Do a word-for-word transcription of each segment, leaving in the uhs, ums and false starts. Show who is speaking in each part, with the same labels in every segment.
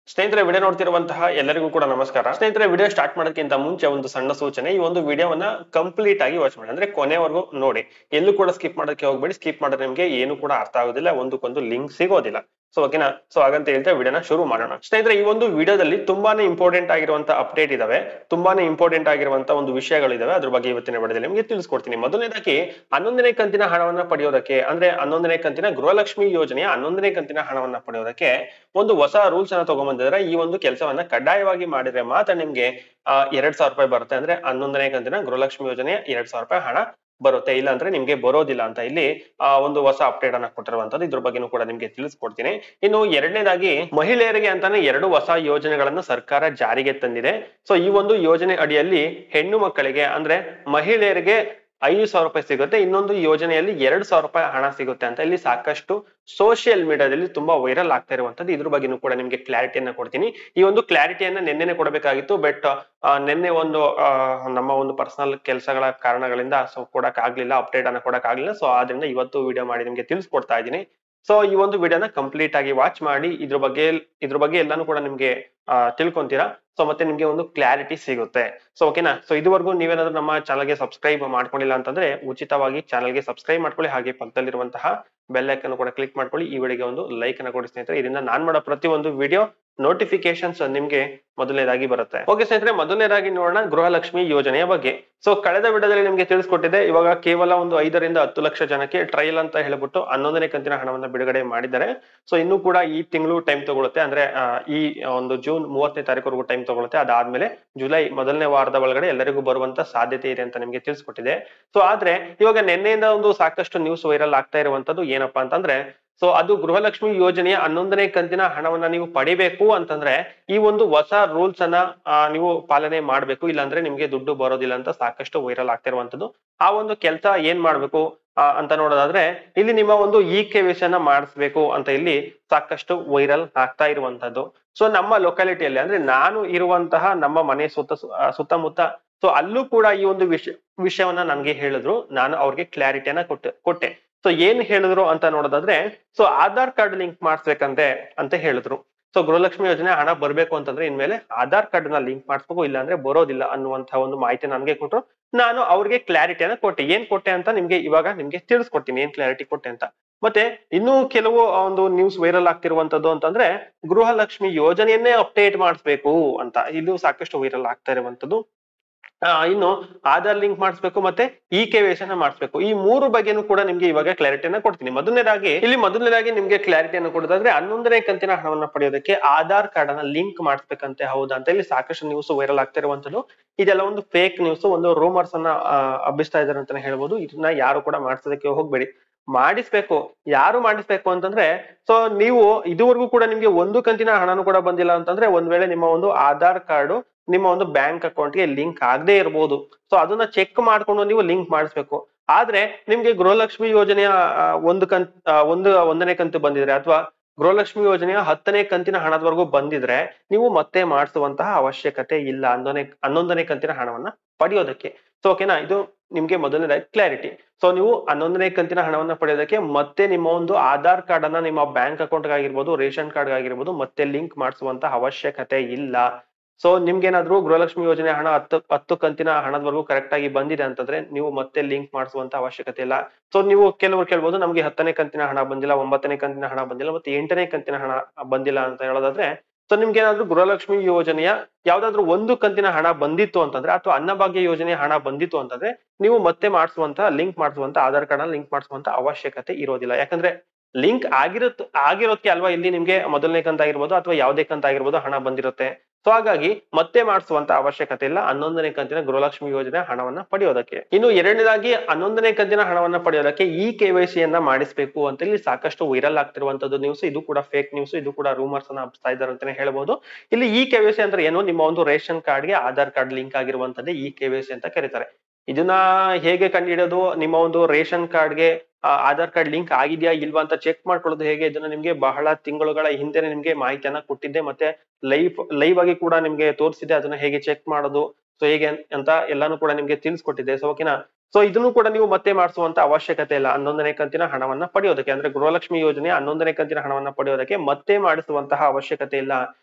Speaker 1: ಸ್ನೇಹಿತರೆ ವಿಡಿಯೋ ನೋಡ್ತಿರುವಂತಹ ಎಲ್ಲರಿಗೂ ಕೂಡ ನಮಸ್ಕಾರ. ಸ್ನೇಹಿತರೆ ವಿಡಿಯೋ ಸ್ಟಾರ್ಟ್ ಮಾಡೋದಕ್ಕಿಂತ ಮುಂಚೆ ಒಂದು ಸಣ್ಣ ಸೂಚನೆ, ಈ ಒಂದು ವಿಡಿಯೋವನ್ನ ಕಂಪ್ಲೀಟ್ ಆಗಿ ವಾಚ್ ಮಾಡಿ, ಅಂದ್ರೆ ಕೊನೆವರೆಗೂ ನೋಡಿ. ಎಲ್ಲೂ ಕೂಡ ಸ್ಕಿಪ್ ಮಾಡೋದಕ್ಕೆ ಹೋಗ್ಬೇಡಿ. ಸ್ಕಿಪ್ ಮಾಡಿದ್ರೆ ನಿಮ್ಗೆ ಏನು ಕೂಡ ಅರ್ಥ ಆಗೋದಿಲ್ಲ, ಒಂದಕ್ಕೊಂದು ಲಿಂಕ್ ಸಿಗೋದಿಲ್ಲ. ಸೊ ಓಕೆನಾ. ಸೊ ಹಾಗಂತ ಹೇಳ್ತಾ ವಿಡಿಯೋನ ಶುರು ಮಾಡೋಣ. ಸ್ನೇಹಿತರೆ ಈ ಒಂದು ವಿಡಿಯೋದಲ್ಲಿ ತುಂಬಾನೇ ಇಂಪಾರ್ಟೆಂಟ್ ಆಗಿರುವಂತ ಅಪ್ಡೇಟ್ ಇದಾವೆ, ತುಂಬಾನೇ ಇಂಪಾರ್ಟೆಂಟ್ ಆಗಿರುವಂತ ಒಂದು ವಿಷಯಗಳಿದಾವೆ. ಅದ್ರ ಬಗ್ಗೆ ಇವತ್ತಿನ ವಿಡಿಯೋದಲ್ಲಿ ನಿಮಗೆ ತಿಳಿಸ್ಕೊಡ್ತೀನಿ. ಮೊದಲನೇದಾಗಿ ಹನ್ನೊಂದನೇ ಕಂತಿನ ಹಣವನ್ನ ಪಡೆಯೋದಕ್ಕೆ, ಅಂದ್ರೆ ಹನ್ನೊಂದನೇ ಕಂತಿನ ಗೃಹಲಕ್ಷ್ಮಿ ಯೋಜನೆಯ ಹನ್ನೊಂದನೇ ಕಂತಿನ ಹಣವನ್ನ ಪಡೆಯೋದಕ್ಕೆ ಒಂದು ಹೊಸ ರೂಲ್ಸ್ ಅನ್ನ ತಗೊಂಡ್ಬಂದಿದ್ರೆ, ಈ ಒಂದು ಕೆಲಸವನ್ನ ಕಡ್ಡಾಯವಾಗಿ ಮಾಡಿದ್ರೆ ಮಾತ್ರ ನಿಮ್ಗೆ ಆ ಎರಡ್ ಸಾವಿರ ರೂಪಾಯಿ ಬರುತ್ತೆ. ಅಂದ್ರೆ ಹನ್ನೊಂದನೇ ಕಂತಿನ ಗೃಹಲಕ್ಷ್ಮಿ ಯೋಜನೆಯ ಎರಡ್ ಸಾವಿರ ರೂಪಾಯಿ ಹಣ ಬರುತ್ತೆ. ಇಲ್ಲ ಅಂದ್ರೆ ನಿಮ್ಗೆ ಬರೋದಿಲ್ಲ ಅಂತ ಇಲ್ಲಿ ಆ ಒಂದು ಹೊಸ ಅಪ್ಡೇಟ್ ಅನ್ನ ಕೊಟ್ಟಿರುವಂತದ್ದು. ಇದ್ರ ಬಗ್ಗೆನೂ ಕೂಡ ನಿಮ್ಗೆ ತಿಳಿಸ್ಕೊಡ್ತೀನಿ. ಇನ್ನು ಎರಡನೇದಾಗಿ ಮಹಿಳೆಯರಿಗೆ ಅಂತಾನೆ ಎರಡು ಹೊಸ ಯೋಜನೆಗಳನ್ನ ಸರ್ಕಾರ ಜಾರಿಗೆ ತಂದಿದೆ. ಸೊ ಈ ಒಂದು ಯೋಜನೆ ಅಡಿಯಲ್ಲಿ ಹೆಣ್ಣು ಮಕ್ಕಳಿಗೆ ಅಂದ್ರೆ ಮಹಿಳೆಯರಿಗೆ ಐದು ಸಾವಿರ ರೂಪಾಯಿ ಸಿಗುತ್ತೆ. ಇನ್ನೊಂದು ಯೋಜನೆಯಲ್ಲಿ ಎರಡ್ ಸಾವಿರ ರೂಪಾಯಿ ಹಣ ಸಿಗುತ್ತೆ ಅಂತ ಇಲ್ಲಿ ಸಾಕಷ್ಟು ಸೋಷಿಯಲ್ ಮೀಡಿಯಾದಲ್ಲಿ ತುಂಬಾ ವೈರಲ್ ಆಗ್ತಾ ಇರುವಂತದ್ದು. ಇದ್ರ ಬಗ್ಗೆನೂ ಕೂಡ ನಿಮ್ಗೆ ಕ್ಲಾರಿಟಿಯನ್ನ ಕೊಡ್ತೀನಿ. ಈ ಒಂದು ಕ್ಲಾರಿಟಿಯನ್ನ ನಿನ್ನೆನೆ ಕೊಡಬೇಕಾಗಿತ್ತು, ಬಟ್ ನಿನ್ನೆ ಒಂದು ಅಹ್ ನಮ್ಮ ಒಂದು ಪರ್ಸನಲ್ ಕೆಲಸಗಳ ಕಾರಣಗಳಿಂದ ಸೊ ಕೊಡಕ್ ಆಗ್ಲಿಲ್ಲ, ಅಪ್ಡೇಟ್ ಅನ್ನ ಕೊಡಕ್ ಆಗ್ಲಿಲ್ಲ. ಸೊ ಆದ್ರಿಂದ ಇವತ್ತು ವಿಡಿಯೋ ಮಾಡಿ ನಿಮ್ಗೆ ತಿಳಿಸ್ಕೊಡ್ತಾ ಇದ್ದೀನಿ. ಸೊ ಈ ಒಂದು ವಿಡಿಯೋನ ಕಂಪ್ಲೀಟ್ ಆಗಿ ವಾಚ್ ಮಾಡಿ, ಇದ್ರ ಬಗ್ಗೆ ಇದ್ರ ಬಗ್ಗೆ ಎಲ್ಲಾನು ಕೂಡ ನಿಮ್ಗೆ ಅಹ್ ತಿಳ್ಕೊಂತೀರಾ. ಸೊ ಮತ್ತೆ ನಿಮ್ಗೆ ಒಂದು ಕ್ಲಾರಿಟಿ ಸಿಗುತ್ತೆ. ಸೊ ಓಕೆನಾ. ಸೊ ಇದುವರೆಗೂ ನೀವೇನಾದ್ರೂ ನಮ್ಮ ಚಾನಲ್ಗೆ ಸಬ್ಸ್ಕ್ರೈಬ್ ಮಾಡ್ಕೊಂಡಿಲ್ಲ ಅಂತಂದ್ರೆ ಉಚಿತವಾಗಿ ಚಾನಲ್ಗೆ ಸಬ್ಸ್ಕ್ರೈಬ್ ಮಾಡ್ಕೊಳ್ಳಿ. ಹಾಗೆ ಪಕ್ಕದಲ್ಲಿರುವಂತಹ ಬೆಲ್ ಐಕನ್ ಕೂಡ ಕ್ಲಿಕ್ ಮಾಡ್ಕೊಳ್ಳಿ. ಈ ವಿಡಿಯೋಗೆ ಒಂದು ಲೈಕ್ ಅನ್ನ ಕೊಡಿ ಸ್ನೇಹಿತರೆ. ಇದರಿಂದ ನಾನ್ ಮಾಡೋ ಪ್ರತಿ ಒಂದು ವಿಡಿಯೋ ನೋಟಿಫಿಕೇಶನ್ಸ್ ನಿಮ್ಗೆ ಮೊದಲನೇದಾಗಿ ಬರುತ್ತೆ. ಓಕೆ ಸ್ನೇಹಿತರೆ, ಮೊದಲನೇದಾಗಿ ನೋಡೋಣ ಗೃಹಲಕ್ಷ್ಮಿ ಯೋಜನೆಯ ಬಗ್ಗೆ. ಸೊ ಕಳೆದ ವಿಡಿಯೋದಲ್ಲಿ ನಿಮ್ಗೆ ತಿಳಿಸ್ಕೊಟ್ಟಿದ್ದೆ, ಇವಾಗ ಕೇವಲ ಒಂದು ಐದರಿಂದ ಹತ್ತು ಲಕ್ಷ ಜನಕ್ಕೆ ಟ್ರಯಲ್ ಅಂತ ಹೇಳ್ಬಿಟ್ಟು ಹನ್ನೊಂದನೇ ಕಂತಿನ ಹಣವನ್ನ ಬಿಡುಗಡೆ ಮಾಡಿದ್ದಾರೆ. ಸೊ ಇನ್ನೂ ಕೂಡ ಈ ತಿಂಗಳು ಟೈಮ್ ತಗೊಳುತ್ತೆ, ಅಂದ್ರೆ ಈ ಒಂದು ಜೂನ್ ಮೂವತ್ತನೇ ತಾರೀಕುವರೆಗೂ ಟೈಮ್ ತಗೊಳುತ್ತೆ. ಅದಾದ್ಮೇಲೆ ಜುಲೈ ಮೊದಲನೇ ವಾರದ ಒಳಗಡೆ ಎಲ್ಲರಿಗೂ ಬರುವಂತ ಸಾಧ್ಯತೆ ಇದೆ ಅಂತ ನಿಮ್ಗೆ ತಿಳಿಸ್ಕೊಟ್ಟಿದೆ. ಸೊ ಆದ್ರೆ ಇವಾಗ ನಿನ್ನೆಯಿಂದ ಒಂದು ಸಾಕಷ್ಟು ನ್ಯೂಸ್ ವೈರಲ್ ಆಗ್ತಾ ಇರುವಂತದ್ದು ಏನಪ್ಪಾ ಅಂತಂದ್ರೆ, ಸೊ ಅದು ಗೃಹಲಕ್ಷ್ಮಿ ಯೋಜನೆಯ ಹನ್ನೊಂದನೇ ಕಂತಿನ ಹಣವನ್ನ ನೀವು ಪಡಿಬೇಕು ಅಂತಂದ್ರೆ ಈ ಒಂದು ಹೊಸ ರೂಲ್ಸ್ ಅನ್ನ ನೀವು ಪಾಲನೆ ಮಾಡ್ಬೇಕು, ಇಲ್ಲಾಂದ್ರೆ ನಿಮ್ಗೆ ದುಡ್ಡು ಬರೋದಿಲ್ಲ ಅಂತ ಸಾಕಷ್ಟು ವೈರಲ್ ಆಗ್ತಿರುವಂತದ್ದು. ಆ ಒಂದು ಕೆಲಸ ಏನ್ ಮಾಡ್ಬೇಕು ಆ ಅಂತ ನೋಡೋದಾದ್ರೆ, ಇಲ್ಲಿ ನಿಮ್ಮ ಒಂದು ಇ ಕೆ ವೈ ಸಿ ಅನ್ನ ಮಾಡಿಸ್ಬೇಕು ಅಂತ ಇಲ್ಲಿ ಸಾಕಷ್ಟು ವೈರಲ್ ಆಗ್ತಾ ಇರುವಂತದ್ದು. ಸೊ ನಮ್ಮ ಲೊಕ್ಯಾಲಿಟಿಯಲ್ಲಿ ಅಂದ್ರೆ ನಾನು ಇರುವಂತಹ ನಮ್ಮ ಮನೆ ಸುತ್ತ ಸುತ್ತಮುತ್ತ ಸೊ ಅಲ್ಲೂ ಕೂಡ ಈ ಒಂದು ವಿಷಯ ವಿಷಯವನ್ನ ನನ್ಗೆ ಹೇಳಿದ್ರು. ನಾನು ಅವ್ರಿಗೆ ಕ್ಲಾರಿಟಿಯನ್ನ ಕೊಟ್ಟೆ ಕೊಟ್ಟೆ ಸೊ ಏನ್ ಹೇಳಿದ್ರು ಅಂತ ನೋಡೋದಾದ್ರೆ, ಸೊ ಆಧಾರ್ ಕಾರ್ಡ್ ಲಿಂಕ್ ಮಾಡಿಸ್ಬೇಕಂತೆ ಅಂತ ಹೇಳಿದ್ರು. ಸೊ ಗೃಹಲಕ್ಷ್ಮಿ ಯೋಜನೆ ಹಣ ಬರ್ಬೇಕು ಅಂತಂದ್ರೆ ಇನ್ಮೇಲೆ ಆಧಾರ್ ಕಾರ್ಡ್ ನ ಲಿಂಕ್ ಮಾಡಿಸ್ಬೇಕು, ಇಲ್ಲ ಅಂದ್ರೆ ಬರೋದಿಲ್ಲ ಅನ್ನುವಂತಹ ಒಂದು ಮಾಹಿತಿ ನನ್ಗೆ ಕೊಟ್ರು. ನಾನು ಅವ್ರಿಗೆ ಕ್ಲಾರಿಟಿಯನ್ನ ಕೊಟ್ಟೆ. ಏನ್ ಕೊಟ್ಟೆ ಅಂತ ನಿಮ್ಗೆ ಇವಾಗ ನಿಮ್ಗೆ ತಿಳಿಸ್ಕೊಡ್ತೀನಿ, ಏನ್ ಕ್ಲಾರಿಟಿ ಕೊಟ್ಟೆ ಅಂತ. ಮತ್ತೆ ಇನ್ನು ಕೆಲವು ಒಂದು ನ್ಯೂಸ್ ವೈರಲ್ ಆಗ್ತಿರುವಂತದ್ದು ಅಂತಂದ್ರೆ, ಗೃಹಲಕ್ಷ್ಮಿ ಯೋಜನೆಯನ್ನೇ ಅಪ್ಡೇಟ್ ಮಾಡಿಸ್ಬೇಕು ಅಂತ ಇದು ಸಾಕಷ್ಟು ವೈರಲ್ ಆಗ್ತಾ ಇರುವಂತದ್ದು. ಇನ್ನು ಆಧಾರ್ ಲಿಂಕ್ ಮಾಡಿಸ್ಬೇಕು, ಮತ್ತೆ ಇ ಕೆ ವೈ ಸಿ ಮಾಡಿಸ್ಬೇಕು. ಈ ಮೂರು ಬಗ್ಗೆನೂ ಕೂಡ ನಿಮ್ಗೆ ಇವಾಗ ಕ್ಲಾರಿಟಿಯನ್ನ ಕೊಡ್ತೀನಿ. ಮೊದಲನೇದಾಗಿ ಇಲ್ಲಿ ಮೊದಲನೇದಾಗಿ ನಿಮ್ಗೆ ಕ್ಲಾರಿಟಿಯನ್ನು ಕೊಡೋದಾದ್ರೆ, ಹನ್ನೊಂದನೇ ಕಂತಿನ ಹಣವನ್ನ ಪಡೆಯೋದಕ್ಕೆ ಆಧಾರ್ ಕಾರ್ಡ್ ಅನ್ನ ಲಿಂಕ್ ಮಾಡಿಸ್ಬೇಕಂತೆ. ಹೌದಾ ಅಂತ ಇಲ್ಲಿ ಸಾಕಷ್ಟು ನ್ಯೂಸ್ ವೈರಲ್ ಆಗ್ತಾ ಇರುವಂತದ್ದು. ಇದೆಲ್ಲ ಒಂದು ಫೇಕ್ ನ್ಯೂಸ್, ಒಂದು ರೂಮರ್ಸ್ ಅನ್ನ ಹಬ್ಬಿಸ್ತಾ ಇದಾರೆ ಅಂತಾನೆ ಹೇಳ್ಬೋದು. ಇದನ್ನ ಯಾರು ಕೂಡ ಮಾಡಿಸೋದಕ್ಕೆ ಹೋಗ್ಬೇಡಿ. ಮಾಡಿಸ್ಬೇಕು. ಯಾರು ಮಾಡಿಸ್ಬೇಕು ಅಂತಂದ್ರೆ, ಸೊ ನೀವು ಇದುವರೆಗೂ ಕೂಡ ನಿಮ್ಗೆ ಒಂದು ಕಂತಿನ ಹಣನೂ ಕೂಡ ಬಂದಿಲ್ಲ ಅಂತಂದ್ರೆ, ಒಂದ್ ವೇಳೆ ನಿಮ್ಮ ಒಂದು ಆಧಾರ್ ಕಾರ್ಡ್ ನಿಮ್ಮ ಒಂದು ಬ್ಯಾಂಕ್ ಅಕೌಂಟ್ಗೆ ಲಿಂಕ್ ಆಗದೆ ಇರಬಹುದು. ಸೊ ಅದನ್ನ ಚೆಕ್ ಮಾಡ್ಕೊಂಡು ನೀವು ಲಿಂಕ್ ಮಾಡಿಸ್ಬೇಕು. ಆದ್ರೆ ನಿಮ್ಗೆ ಗೃಹಲಕ್ಷ್ಮಿ ಯೋಜನೆಯ ಒಂದು ಕಂತ್ ಒಂದು ಒಂದನೇ ಕಂತು ಬಂದಿದ್ರೆ, ಅಥವಾ ಗೃಹಲಕ್ಷ್ಮಿ ಯೋಜನೆಯ ಹತ್ತನೇ ಕಂತಿನ ಹಣದವರೆಗೂ ಬಂದಿದ್ರೆ ನೀವು ಮತ್ತೆ ಮಾಡಿಸುವಂತಹ ಅವಶ್ಯಕತೆ ಇಲ್ಲ ಹನ್ನೊಂದನೇ ಹನ್ನೊಂದನೇ ಕಂತಿನ ಹಣವನ್ನ ಪಡೆಯೋದಕ್ಕೆ. ಸೊ ಓಕೆನಾ. ಇದು ನಿಮ್ಗೆ ಮೊದಲನೇದಾಗಿ ಕ್ಲಾರಿಟಿ. ಸೊ ನೀವು ಹನ್ನೊಂದನೇ ಕಂತಿನ ಹಣವನ್ನ ಪಡೆಯೋದಕ್ಕೆ ಮತ್ತೆ ನಿಮ್ಮ ಒಂದು ಆಧಾರ್ ಕಾರ್ಡ್ ಅನ್ನ ನಿಮ್ಮ ಬ್ಯಾಂಕ್ ಅಕೌಂಟ್ ಆಗಿರ್ಬೋದು, ರೇಷನ್ ಕಾರ್ಡ್ ಆಗಿರ್ಬೋದು ಮತ್ತೆ ಲಿಂಕ್ ಮಾಡಿಸುವಂತ ಅವಶ್ಯಕತೆ ಇಲ್ಲ. ಸೊ ನಿಮ್ಗೇನಾದ್ರೂ ಗೃಹಲಕ್ಷ್ಮಿ ಯೋಜನೆ ಹಣ ಹತ್ತು ಹತ್ತು ಕಂತಿನ ಹಣದವರೆಗೂ ಕರೆಕ್ಟ್ ಆಗಿ ಬಂದಿದೆ ಅಂತಂದ್ರೆ ನೀವು ಮತ್ತೆ ಲಿಂಕ್ ಮಾಡಿಸುವಂತ ಅವಶ್ಯಕತೆ ಇಲ್ಲ. ಸೊ ನೀವು ಕೆಲವರು ಕೇಳ್ಬೋದು, ನಮ್ಗೆ ಹತ್ತನೇ ಕಂತಿನ ಹಣ ಬಂದಿಲ್ಲ, ಒಂಬತ್ತನೇ ಕಂತಿನ ಹಣ ಬಂದಿಲ್ಲ, ಮತ್ತೆ ಎಂಟನೇ ಕಂತಿನ ಹಣ ಬಂದಿಲ್ಲ ಅಂತ ಹೇಳೋದಾದ್ರೆ, ಸೊ ನಿಮ್ಗೆ ಏನಾದ್ರು ಗೃಹಲಕ್ಷ್ಮಿ ಯೋಜನೆಯ ಯಾವ್ದಾದ್ರು ಒಂದು ಕಂತಿನ ಹಣ ಬಂದಿತ್ತು ಅಂತಂದ್ರೆ, ಅಥವಾ ಅನ್ನಭಾಗ್ಯ ಯೋಜನೆಯ ಹಣ ಬಂದಿತ್ತು ಅಂತಂದ್ರೆ ನೀವು ಮತ್ತೆ ಮಾಡಿಸುವಂತ ಲಿಂಕ್ ಮಾಡಿಸುವಂತ ಆಧಾರ್ ಕಾರ್ಡ್ ನ ಲಿಂಕ್ ಮಾಡಿಸುವಂತ ಅವಶ್ಯಕತೆ ಇರೋದಿಲ್ಲ. ಯಾಕಂದ್ರೆ ಲಿಂಕ್ ಆಗಿರತ್ ಆಗಿರೋದಕ್ಕೆ ಅಲ್ವಾ ಇಲ್ಲಿ ನಿಮ್ಗೆ ಮೊದಲನೇ ಕಂತ ಆಗಿರ್ಬೋದು ಅಥವಾ ಯಾವುದೇ ಕಂತ ಆಗಿರ್ಬೋದು ಹಣ ಬಂದಿರುತ್ತೆ. ಸೊ ಹಾಗಾಗಿ ಮತ್ತೆ ಮಾಡಿಸುವಂತ ಅವಶ್ಯಕತೆ ಇಲ್ಲ ಹನ್ನೊಂದನೇ ಕಂತಿನ ಗೃಹಲಕ್ಷ್ಮಿ ಯೋಜನೆ ಹಣವನ್ನ ಪಡೆಯೋದಕ್ಕೆ. ಇನ್ನು ಎರಡನೇದಾಗಿ ಹನ್ನೊಂದನೇ ಕಂತಿನ ಹಣವನ್ನ ಪಡೆಯೋದಕ್ಕೆ ಇ ಕೆ ವೈ ಸಿ ಯನ್ನ ಮಾಡಿಸ್ಬೇಕು ಅಂತ ಇಲ್ಲಿ ಸಾಕಷ್ಟು ವೈರಲ್ ಆಗ್ತಿರುವಂತದ್ದು ನ್ಯೂಸ್. ಇದು ಕೂಡ ಫೇಕ್ ನ್ಯೂಸ್, ಇದು ಕೂಡ ರೂಮರ್ಸ್ ಅನ್ನ ಹಬ್ಸ್ತಾ ಇದ್ದಾರೆ ಅಂತಾನೆ ಹೇಳ್ಬೋದು. ಇಲ್ಲಿ ಇ ಕೆ ವೈ ಸಿ ಅಂದ್ರೆ ಏನು, ನಿಮ್ಮ ಒಂದು ರೇಷನ್ ಕಾರ್ಡ್ಗೆ ಆಧಾರ್ ಕಾರ್ಡ್ ಲಿಂಕ್ ಆಗಿರುವಂತದ್ದೇ ಇ ಕೆ ವೈ ಸಿ ಅಂತ ಕರೀತಾರೆ. ಇದನ್ನ ಹೇಗೆ ಕಂಡುಹಿಡಿಯೋದು, ನಿಮ್ಮ ಒಂದು ರೇಷನ್ ಕಾರ್ಡ್ಗೆ ಆಧಾರ್ ಕಾರ್ಡ್ ಲಿಂಕ್ ಆಗಿದೆಯಾ ಇಲ್ವಾ ಅಂತ ಚೆಕ್ ಮಾಡ್ಕೊಳ್ಳೋದು ಹೇಗೆ, ಇದನ್ನ ನಿಮ್ಗೆ ಬಹಳ ತಿಂಗಳುಗಳ ಹಿಂದೆ ನಿಮ್ಗೆ ಮಾಹಿತಿಯನ್ನ ಕೊಟ್ಟಿದ್ದೆ, ಮತ್ತೆ ಲೈವ್ ಲೈವ್ ಆಗಿ ಕೂಡ ನಿಮ್ಗೆ ತೋರಿಸಿದೆ ಅದನ್ನ ಹೇಗೆ ಚೆಕ್ ಮಾಡೋದು, ಸೊ ಹೇಗೆ ಅಂತ ಎಲ್ಲಾನು ಕೂಡ ನಿಮ್ಗೆ ತಿಳಿಸ್ಕೊಟ್ಟಿದ್ದೆ. ಸೊ ಓಕೆನಾ. ಸೊ ಇದನ್ನು ಕೂಡ ನೀವು ಮತ್ತೆ ಮಾಡಿಸುವಂತ ಅವಶ್ಯಕತೆ ಇಲ್ಲ ಹನ್ನೊಂದನೇ ಕಂತಿನ ಹಣವನ್ನ ಪಡೆಯೋದಕ್ಕೆ. ಅಂದ್ರೆ ಗೃಹಲಕ್ಷ್ಮಿ ಯೋಜನೆ ಹನ್ನೊಂದನೇ ಕಂತಿನ ಹಣವನ್ನ ಪಡೆಯೋದಕ್ಕೆ ಮತ್ತೆ ಮಾಡಿಸುವಂತಹ ಅವಶ್ಯಕತೆ ಇಲ್ಲ.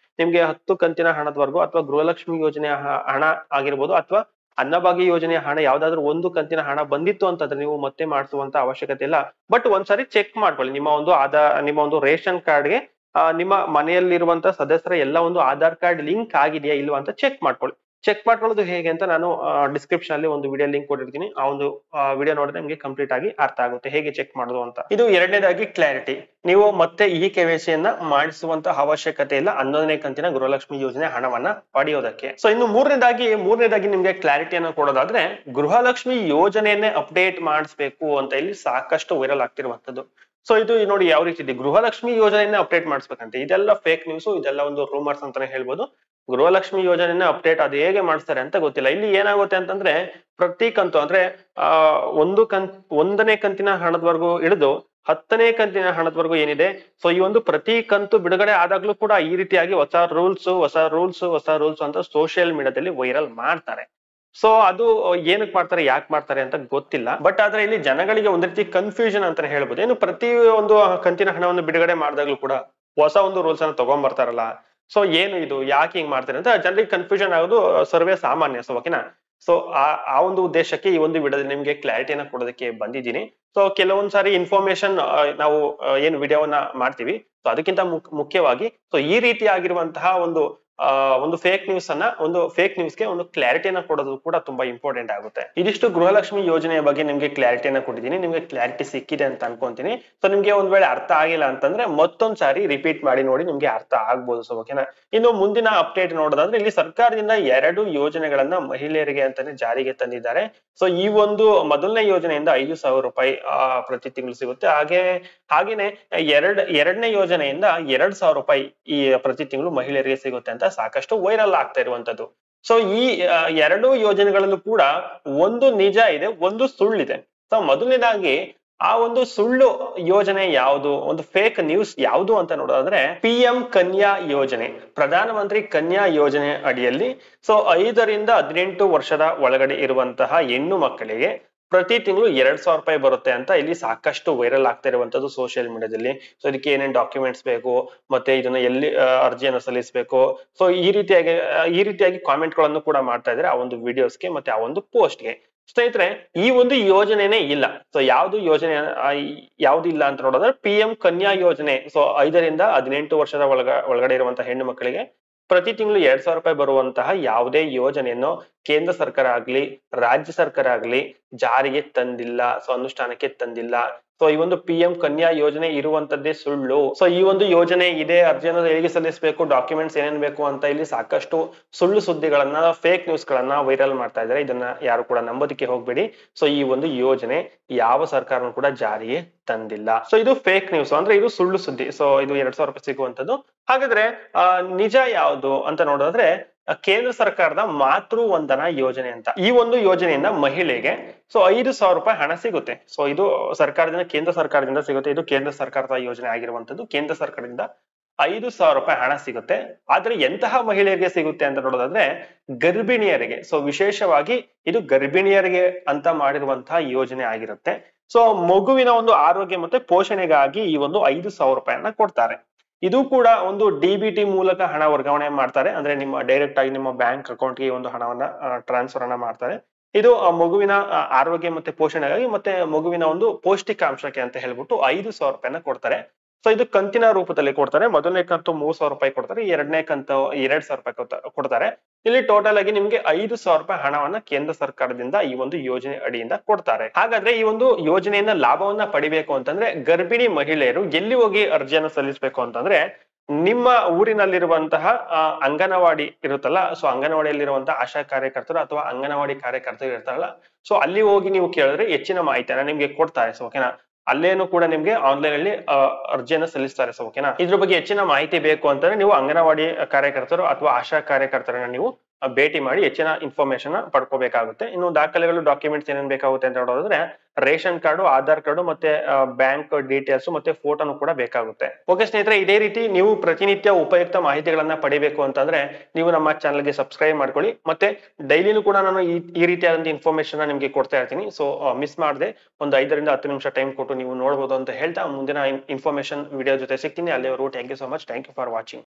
Speaker 1: ನಿಮ್ಗೆ ಹತ್ತು ಕಂತಿನ ಹಣದವರೆಗೂ ಅಥವಾ ಗೃಹಲಕ್ಷ್ಮಿ ಯೋಜನೆಯ ಹ- ಹಣ ಆಗಿರ್ಬೋದು ಅಥವಾ ಅನ್ನಭಾಗ್ಯ ಯೋಜನೆಯ ಹಣ ಯಾವ್ದಾದ್ರು ಒಂದು ಕಂತಿನ ಹಣ ಬಂದಿತ್ತು ಅಂತಂದ್ರೆ ನೀವು ಮತ್ತೆ ಮಾಡಿಸುವಂತ ಅವಶ್ಯಕತೆ ಇಲ್ಲ. ಬಟ್ ಒಂದ್ಸರಿ ಚೆಕ್ ಮಾಡ್ಕೊಳ್ಳಿ ನಿಮ್ಮ ಒಂದು ಆಧಾರ್ ನಿಮ್ಮ ಒಂದು ರೇಷನ್ ಕಾರ್ಡ್ಗೆ ಆ, ನಿಮ್ಮ ಮನೆಯಲ್ಲಿರುವಂತ ಸದಸ್ಯರ ಎಲ್ಲ ಒಂದು ಆಧಾರ್ ಕಾರ್ಡ್ ಲಿಂಕ್ ಆಗಿದೆಯಾ ಇಲ್ವಾ ಅಂತ ಚೆಕ್ ಮಾಡ್ಕೊಳ್ಳಿ. ಚೆಕ್ ಮಾಡ್ಕೊಳ್ಳೋದು ಹೇಗೆ ಅಂತ ನಾನು ಡಿಸ್ಕ್ರಿಪ್ಷನ್ ಅಲ್ಲಿ ಒಂದು ವಿಡಿಯೋ ಲಿಂಕ್ ಕೊಟ್ಟಿರ್ತೀನಿ. ಆ ಒಂದು ವಿಡಿಯೋ ನೋಡಿದ್ರೆ ನಿಮಗೆ ಕಂಪ್ಲೀಟ್ ಆಗಿ ಅರ್ಥ ಆಗುತ್ತೆ ಹೇಗೆ ಚೆಕ್ ಮಾಡೋದು ಅಂತ. ಇದು ಎರಡನೇದಾಗಿ ಕ್ಲಾರಿಟಿ. ನೀವು ಮತ್ತೆ ಈ ಕೆವೈಸಿಯನ್ನ ಮಾಡಿಸುವಂತ ಅವಶ್ಯಕತೆ ಇಲ್ಲ ಹನ್ನೊಂದನೇ ಕಂತಿನ ಗೃಹಲಕ್ಷ್ಮಿ ಯೋಜನೆ ಹಣವನ್ನ ಪಡೆಯೋದಕ್ಕೆ. ಸೊ ಇನ್ನು ಮೂರನೇದಾಗಿ ಮೂರನೇದಾಗಿ ನಿಮ್ಗೆ ಕ್ಲಾರಿಟಿಯನ್ನು ಕೊಡೋದಾದ್ರೆ ಗೃಹಲಕ್ಷ್ಮಿ ಯೋಜನೆಯನ್ನೇ ಅಪ್ಡೇಟ್ ಮಾಡಿಸ್ಬೇಕು ಅಂತ ಇಲ್ಲಿ ಸಾಕಷ್ಟು ವೈರಲ್ ಆಗ್ತಿರುವಂತದ್ದು. ಸೊ ಇದು ನೋಡಿ ಯಾವ ರೀತಿ ಇದೆ, ಗೃಹಲಕ್ಷ್ಮಿ ಯೋಜನೆಯನ್ನ ಅಪ್ಡೇಟ್ ಮಾಡಿಸ್ಬೇಕಂತೆ. ಇದೆಲ್ಲ ಫೇಕ್ ನ್ಯೂಸ್, ಇದೆಲ್ಲ ಒಂದು ರೂಮರ್ಸ್ ಅಂತಾನೆ ಹೇಳ್ಬೋದು. ಗೃಹಲಕ್ಷ್ಮಿ ಯೋಜನೆಯನ್ನ ಅಪ್ಡೇಟ್ ಅದು ಹೇಗೆ ಮಾಡಿಸ್ತಾರೆ ಅಂತ ಗೊತ್ತಿಲ್ಲ. ಇಲ್ಲಿ ಏನಾಗುತ್ತೆ ಅಂತಂದ್ರೆ ಪ್ರತಿ ಕಂತು ಅಂದ್ರೆ ಆ ಒಂದು ಕಂತ್ ಒಂದನೇ ಕಂತಿನ ಹಣದವರೆಗೂ ಹಿಡಿದು ಹತ್ತನೇ ಕಂತಿನ ಹಣದವರೆಗೂ ಏನಿದೆ, ಸೊ ಈ ಒಂದು ಪ್ರತಿ ಕಂತು ಬಿಡುಗಡೆ ಆದಾಗ್ಲೂ ಕೂಡ ಈ ರೀತಿಯಾಗಿ ಹೊಸ ರೂಲ್ಸ್ ಹೊಸ ರೂಲ್ಸ್ ಹೊಸ ರೂಲ್ಸ್ ಅಂತ ಸೋಷಿಯಲ್ ಮೀಡಿಯಾದಲ್ಲಿ ವೈರಲ್ ಮಾಡ್ತಾರೆ. ಸೊ ಅದು ಏನಕ್ಕೆ ಮಾಡ್ತಾರೆ ಯಾಕೆ ಮಾಡ್ತಾರೆ ಅಂತ ಗೊತ್ತಿಲ್ಲ. ಬಟ್ ಆದ್ರೆ ಇಲ್ಲಿ ಜನಗಳಿಗೆ ಒಂದ್ ರೀತಿ ಕನ್ಫ್ಯೂಷನ್ ಅಂತಾನೆ ಹೇಳ್ಬೋದು. ಏನು ಪ್ರತಿ ಒಂದು ಕಂತಿನ ಹಣವನ್ನು ಬಿಡುಗಡೆ ಮಾಡಿದಾಗ್ಲೂ ಕೂಡ ಹೊಸ ಒಂದು ರೂಲ್ಸ್ ಅನ್ನ ತಗೊಂಡ್ ಬರ್ತಾರಲ್ಲ, ಸೊ ಏನು ಇದು ಯಾಕೆ ಹಿಂಗ್ ಮಾಡ್ತಾರೆ ಅಂತ ಜನರಿಗೆ ಕನ್ಫ್ಯೂಷನ್ ಆಗೋದು ಸರ್ವೇ ಸಾಮಾನ್ಯ. ಸೊ ಓಕೆನಾ. ಸೊ ಆ ಆ ಒಂದು ಉದ್ದೇಶಕ್ಕೆ ಈ ಒಂದು ವಿಡಿಯೋದಲ್ಲಿ ನಿಮ್ಗೆ ಕ್ಲಾರಿಟಿಯನ್ನ ಕೊಡೋದಕ್ಕೆ ಬಂದಿದ್ದೀನಿ. ಸೊ ಕೆಲವೊಂದ್ ಸಾರಿ ಇನ್ಫಾರ್ಮೇಶನ್ ನಾವು ಆ, ಏನು ವಿಡಿಯೋವನ್ನ ಮಾಡ್ತೀವಿ, ಸೊ ಅದಕ್ಕಿಂತ ಮುಕ್- ಮುಖ್ಯವಾಗಿ ಸೊ ಈ ರೀತಿ ಆಗಿರುವಂತಹ ಒಂದು ಆ ಒಂದು ಫೇಕ್ ನ್ಯೂಸ್ ಅನ್ನ ಒಂದು ಫೇಕ್ ನ್ಯೂಸ್ಗೆ ಒಂದು ಕ್ಲಾರಿಟಿಯನ್ನ ಕೊಡೋದು ಕೂಡ ತುಂಬಾ ಇಂಪಾರ್ಟೆಂಟ್ ಆಗುತ್ತೆ. ಇದಿಷ್ಟು ಗೃಹಲಕ್ಷ್ಮಿ ಯೋಜನೆಯ ಬಗ್ಗೆ ನಿಮ್ಗೆ ಕ್ಲಾರಿಟಿಯನ್ನ ಕೊಟ್ಟಿದ್ದೀನಿ. ನಿಮ್ಗೆ ಕ್ಲಾರಿಟಿ ಸಿಕ್ಕಿದೆ ಅಂತ ಅನ್ಕೊಂತೀನಿ. ಸೊ ನಿಮ್ಗೆ ಒಂದ್ ವೇಳೆ ಅರ್ಥ ಆಗಿಲ್ಲ ಅಂತಂದ್ರೆ ಮತ್ತೊಂದ್ ಸಾರಿ ರಿಪೀಟ್ ಮಾಡಿ ನೋಡಿ, ನಿಮ್ಗೆ ಅರ್ಥ ಆಗ್ಬೋದು. ಸೊ ಓಕೆನಾ. ಇನ್ನು ಮುಂದಿನ ಅಪ್ಡೇಟ್ ನೋಡೋದಾದ್ರೆ ಇಲ್ಲಿ ಸರ್ಕಾರದಿಂದ ಎರಡು ಯೋಜನೆಗಳನ್ನ ಮಹಿಳೆಯರಿಗೆ ಅಂತಾನೆ ಜಾರಿಗೆ ತಂದಿದ್ದಾರೆ. ಸೊ ಈ ಒಂದು ಮೊದಲನೇ ಯೋಜನೆಯಿಂದ ಐದು ಸಾವಿರ ರೂಪಾಯಿ ಆ ಪ್ರತಿ ತಿಂಗಳು ಸಿಗುತ್ತೆ. ಹಾಗೆ ಹಾಗೇನೆ ಎರಡ್ ಎರಡನೇ ಯೋಜನೆಯಿಂದ ಎರಡ್ ಸಾವಿರ ರೂಪಾಯಿ ಈ ಪ್ರತಿ ತಿಂಗಳು ಮಹಿಳೆಯರಿಗೆ ಸಿಗುತ್ತೆ ಅಂತ ಸಾಕಷ್ಟು ವೈರಲ್ ಆಗ್ತಾ ಇರುವಂತದ್ದು. ಸೊ ಈ ಆ, ಎರಡೂ ಯೋಜನೆಗಳಲ್ಲೂ ಕೂಡ ಒಂದು ನಿಜ ಇದೆ, ಒಂದು ಸುಳ್ಳಿದೆ. ಸೊ ಮೊದಲನೇದಾಗಿ ಆ ಒಂದು ಸುಳ್ಳು ಯೋಜನೆ ಯಾವುದು, ಒಂದು ಫೇಕ್ ನ್ಯೂಸ್ ಯಾವುದು ಅಂತ ನೋಡೋದಾದ್ರೆ ಪಿ ಎಂ ಕನ್ಯಾ ಯೋಜನೆ, ಪ್ರಧಾನಮಂತ್ರಿ ಕನ್ಯಾ ಯೋಜನೆ ಅಡಿಯಲ್ಲಿ ಸೊ ಐದರಿಂದ ಹದಿನೆಂಟು ವರ್ಷದ ಒಳಗಡೆ ಇರುವಂತಹ ಹೆಣ್ಣು ಮಕ್ಕಳಿಗೆ ಪ್ರತಿ ತಿಂಗಳು ಎರಡ್ ಸಾವಿರ ರೂಪಾಯಿ ಬರುತ್ತೆ ಅಂತ ಇಲ್ಲಿ ಸಾಕಷ್ಟು ವೈರಲ್ ಆಗ್ತಾ ಇರುವಂತದ್ದು ಸೋಷಿಯಲ್ ಮೀಡಿಯಾದಲ್ಲಿ. ಸೊ ಇದಕ್ಕೆ ಏನೇನ್ ಡಾಕ್ಯುಮೆಂಟ್ಸ್ ಬೇಕು, ಮತ್ತೆ ಇದನ್ನ ಎಲ್ಲಿ ಆ, ಅರ್ಜಿಯನ್ನು ಸಲ್ಲಿಸಬೇಕು, ಸೊ ಈ ರೀತಿಯಾಗಿ ಆ, ಈ ರೀತಿಯಾಗಿ ಕಾಮೆಂಟ್ ಗಳನ್ನು ಕೂಡ ಮಾಡ್ತಾ ಇದ್ದಾರೆ ಆ ಒಂದು ವಿಡಿಯೋಸ್ಗೆ ಮತ್ತೆ ಆ ಒಂದು ಪೋಸ್ಟ್ಗೆ. ಸ್ನೇಹಿತರೆ ಈ ಒಂದು ಯೋಜನೆನೇ ಇಲ್ಲ. ಸೊ ಯಾವ್ದು ಯೋಜನೆ ಆ, ಈ- ಯಾವ್ದು ಇಲ್ಲ ಅಂತ ನೋಡಿದ್ರೆ ಪಿ ಎಂ ಕನ್ಯಾ ಯೋಜನೆ. ಸೊ ಐದರಿಂದ ಹದಿನೆಂಟು ವರ್ಷದ ಒಳಗ ಒಳಗಡೆ ಇರುವಂತಹ ಹೆಣ್ಣು ಮಕ್ಕಳಿಗೆ ಪ್ರತಿ ತಿಂಗಳು ಎರಡ್ ಸಾವಿರ ರೂಪಾಯಿ ಬರುವಂತಹ ಯಾವುದೇ ಯೋಜನೆಯನ್ನು ಕೇಂದ್ರ ಸರ್ಕಾರ ಆಗ್ಲಿ ರಾಜ್ಯ ಸರ್ಕಾರ ಆಗ್ಲಿ ಜಾರಿಗೆ ತಂದಿಲ್ಲ, ಸೊ ಅನುಷ್ಠಾನಕ್ಕೆ ತಂದಿಲ್ಲ. ಸೊ ಈ ಒಂದು ಪಿ ಎಂ ಕನ್ಯಾ ಯೋಜನೆ ಇರುವಂತದ್ದೇ ಸುಳ್ಳು. ಸೊ ಈ ಒಂದು ಯೋಜನೆ ಇದೆ, ಅರ್ಜಿಯನ್ನು ಹೇಗೆ ಸಲ್ಲಿಸಬೇಕು, ಡಾಕ್ಯುಮೆಂಟ್ಸ್ ಏನೇನ್ ಬೇಕು ಅಂತ ಇಲ್ಲಿ ಸಾಕಷ್ಟು ಸುಳ್ಳು ಸುದ್ದಿಗಳನ್ನ ಫೇಕ್ ನ್ಯೂಸ್ ಗಳನ್ನ ವೈರಲ್ ಮಾಡ್ತಾ ಇದ್ದಾರೆ. ಇದನ್ನ ಯಾರು ಕೂಡ ನಂಬೋದಕ್ಕೆ ಹೋಗ್ಬೇಡಿ. ಸೊ ಈ ಒಂದು ಯೋಜನೆ ಯಾವ ಸರ್ಕಾರನೂ ಕೂಡ ಜಾರಿಗೆ ತಂದಿಲ್ಲ. ಸೊ ಇದು ಫೇಕ್ ನ್ಯೂಸ್ ಅಂದ್ರೆ ಇದು ಸುಳ್ಳು ಸುದ್ದಿ. ಸೊ ಇದು ಎರಡ್ ಸಾವಿರ ರೂಪಾಯಿ ಸಿಗುವಂತದ್ದು. ಹಾಗಾದ್ರೆ ಆ ನಿಜ ಯಾವುದು ಅಂತ ನೋಡಿದ್ರೆ ಆ, ಕೇಂದ್ರ ಸರ್ಕಾರದ ಮಾತೃ ವಂದನಾ ಯೋಜನೆ ಅಂತ. ಈ ಒಂದು ಯೋಜನೆಯಿಂದ ಮಹಿಳೆಗೆ ಸೊ ಐದು ಸಾವಿರ ರೂಪಾಯಿ ಹಣ ಸಿಗುತ್ತೆ. ಸೊ ಇದು ಸರ್ಕಾರದಿಂದ ಕೇಂದ್ರ ಸರ್ಕಾರದಿಂದ ಸಿಗುತ್ತೆ. ಇದು ಕೇಂದ್ರ ಸರ್ಕಾರದ ಯೋಜನೆ ಆಗಿರುವಂತದ್ದು. ಕೇಂದ್ರ ಸರ್ಕಾರದಿಂದ ಐದು ಸಾವಿರ ರೂಪಾಯಿ ಹಣ ಸಿಗುತ್ತೆ. ಆದ್ರೆ ಎಂತಹ ಮಹಿಳೆಯರಿಗೆ ಸಿಗುತ್ತೆ ಅಂತ ನೋಡೋದಾದ್ರೆ ಗರ್ಭಿಣಿಯರಿಗೆ. ಸೊ ವಿಶೇಷವಾಗಿ ಇದು ಗರ್ಭಿಣಿಯರಿಗೆ ಅಂತ ಮಾಡಿರುವಂತಹ ಯೋಜನೆ ಆಗಿರುತ್ತೆ. ಸೊ ಮಗುವಿನ ಒಂದು ಆರೋಗ್ಯ ಮತ್ತೆ ಪೋಷಣೆಗಾಗಿ ಈ ಒಂದು ಐದು ಸಾವಿರ ರೂಪಾಯಿಯನ್ನ ಕೊಡ್ತಾರೆ. ಇದು ಕೂಡ ಒಂದು ಡಿ ಬಿ ಟಿ ಮೂಲಕ ಹಣ ವರ್ಗಾವಣೆ ಮಾಡ್ತಾರೆ. ಅಂದ್ರೆ ನಿಮ್ಮ ಡೈರೆಕ್ಟ್ ಆಗಿ ನಿಮ್ಮ ಬ್ಯಾಂಕ್ ಅಕೌಂಟ್ಗೆ ಒಂದು ಹಣವನ್ನ ಟ್ರಾನ್ಸ್ಫರ್ ಅನ್ನ ಮಾಡ್ತಾರೆ. ಇದು ಆ ಮಗುವಿನ ಆ, ಆರೋಗ್ಯ ಮತ್ತೆ ಪೋಷಣೆಗಾಗಿ ಮತ್ತೆ ಮಗುವಿನ ಒಂದು ಪೌಷ್ಟಿಕಾಂಶಕ್ಕೆ ಅಂತ ಹೇಳ್ಬಿಟ್ಟು ಐದು ಸಾವಿರ ರೂಪಾಯಿನ ಕೊಡ್ತಾರೆ. ಸೊ ಇದು ಕಂತಿನ ರೂಪದಲ್ಲಿ ಕೊಡ್ತಾರೆ. ಮೊದಲನೇ ಕಂತು ಮೂರ್ ಸಾವಿರ ರೂಪಾಯಿ ಕೊಡ್ತಾರೆ, ಎರಡನೇ ಕಂತು ಎರಡ್ ಸಾವಿರ ರೂಪಾಯಿ ಕೊಡ್ತಾ- ಕೊಡ್ತಾರೆ. ಇಲ್ಲಿ ಟೋಟಲ್ ಆಗಿ ನಿಮ್ಗೆ ಐದು ಸಾವಿರ ರೂಪಾಯಿ ಹಣವನ್ನ ಕೇಂದ್ರ ಸರ್ಕಾರದಿಂದ ಈ ಒಂದು ಯೋಜನೆ ಅಡಿಯಿಂದ ಕೊಡ್ತಾರೆ. ಹಾಗಾದ್ರೆ ಈ ಒಂದು ಯೋಜನೆಯಿಂದ ಲಾಭವನ್ನ ಪಡಿಬೇಕು ಅಂತಂದ್ರೆ ಗರ್ಭಿಣಿ ಮಹಿಳೆಯರು ಎಲ್ಲಿ ಹೋಗಿ ಅರ್ಜಿಯನ್ನು ಸಲ್ಲಿಸಬೇಕು ಅಂತಂದ್ರೆ ನಿಮ್ಮ ಊರಿನಲ್ಲಿರುವಂತಹ ಆ, ಅಂಗನವಾಡಿ ಇರುತ್ತಲ್ಲ, ಸೊ ಅಂಗನವಾಡಿಯಲ್ಲಿರುವಂತಹ ಆಶಾ ಕಾರ್ಯಕರ್ತರು ಅಥವಾ ಅಂಗನವಾಡಿ ಕಾರ್ಯಕರ್ತರು ಇರ್ತಾರಲ್ಲ, ಸೊ ಅಲ್ಲಿ ಹೋಗಿ ನೀವು ಕೇಳಿದ್ರೆ ಹೆಚ್ಚಿನ ಮಾಹಿತಿಯನ್ನ ನಿಮ್ಗೆ ಕೊಡ್ತಾರೆ. ಸೊ ಓಕೆನಾ. ಅಲ್ಲೇನು ಕೂಡ ನಿಮ್ಗೆ ಆನ್ಲೈನ್ ಅಲ್ಲಿ ಆ, ಅರ್ಜಿಯನ್ನ ಸಲ್ಲಿಸ್ತಾರೆ. ಸೊ ಓಕೆನಾ. ಇದ್ರ ಬಗ್ಗೆ ಹೆಚ್ಚಿನ ಮಾಹಿತಿ ಬೇಕು ಅಂತಂದ್ರೆ ನೀವು ಅಂಗನವಾಡಿ ಕಾರ್ಯಕರ್ತರು ಅಥವಾ ಆಶಾ ಕಾರ್ಯಕರ್ತರನ್ನ ನೀವು ಆ, ಭೇಟಿ ಮಾಡಿ ಹೆಚ್ಚಿನ ಇನ್ಫಾರ್ಮೇಶನ್ ಪಡ್ಕೋಬೇಕಾಗುತ್ತೆ. ಇನ್ನು ದಾಖಲೆಗಳು ಡಾಕ್ಯುಮೆಂಟ್ಸ್ ಏನೇನ್ ಬೇಕಾಗುತ್ತೆ ಅಂತ ನೋಡೋದಾದ್ರೆ ರೇಷನ್ ಕಾರ್ಡು, ಆಧಾರ್ ಕಾರ್ಡು ಮತ್ತೆ ಬ್ಯಾಂಕ್ ಡೀಟೇಲ್ಸ್ ಮತ್ತೆ ಫೋಟೋನು ಕೂಡ ಬೇಕಾಗುತ್ತೆ. ಓಕೆ ಸ್ನೇಹಿತರೆ, ಇದೇ ರೀತಿ ನೀವು ಪ್ರತಿನಿತ್ಯ ಉಪಯುಕ್ತ ಮಾಹಿತಿಗಳನ್ನ ಪಡಿಬೇಕು ಅಂತಂದ್ರೆ ನೀವು ನಮ್ಮ ಚಾನಲ್ಗೆ ಸಬ್ಸ್ಕ್ರೈಬ್ ಮಾಡ್ಕೊಳ್ಳಿ. ಮತ್ತೆ ಡೈಲಿನೂ ಕೂಡ ನಾನು ಈ ಈ ರೀತಿಯಾದಂತ ಇನ್ಫಾರ್ಮೇಶನ್ ನಿಮ್ಗೆ ಕೊಡ್ತಾ ಇರ್ತೀನಿ. ಸೊ ಮಿಸ್ ಮಾಡದೆ ಒಂದು ಐದರಿಂದ ಹತ್ತು ನಿಮಿಷ ಟೈಮ್ ಕೊಟ್ಟು ನೀವು ನೋಡ್ಬೋದು ಅಂತ ಹೇಳ್ತಾ ಮುಂದಿನ ಇನ್ಫಾರ್ಮೇಶನ್ ವಿಡಿಯೋ ಜೊತೆ ಸಿಗ್ತೀನಿ. ಅಲ್ಲಿವರೆಗೂ thank you so much. Thank you for watching.